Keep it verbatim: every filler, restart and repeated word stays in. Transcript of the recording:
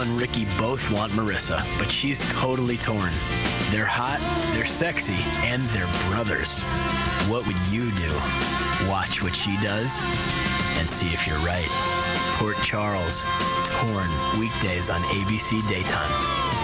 and Ricky both want Marisa, but she's totally torn. They're hot, they're sexy, and they're brothers. What would you do? Watch what she does and see if you're right. Port Charles, Torn, weekdays on A B C Daytime.